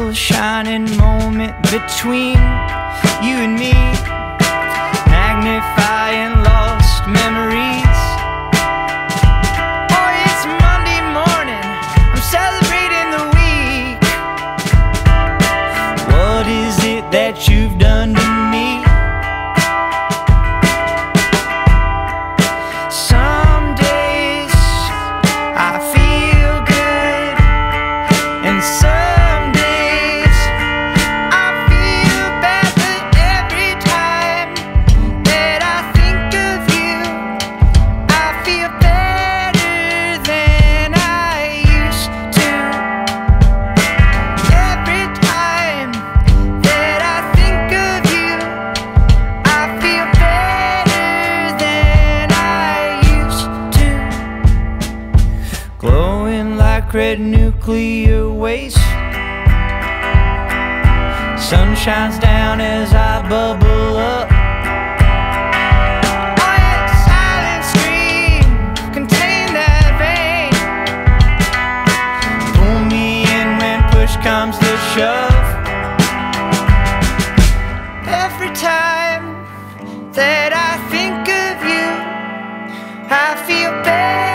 still a shining moment between you and me, magnifying lost memories. Oh, it's Monday morning, I'm celebrating the week. What is it that you've done to me? Some days I feel good, and some days I feel bad. But every time that I think of you, I feel better than I used to. Every time that I think of you, I feel better than I used to. Glowing like red nuclear waste, sun shines down as I bubble up. Oh, yeah, silent scream, contain that rain. Pull me in when push comes to shove. Every time that I think of you, I feel better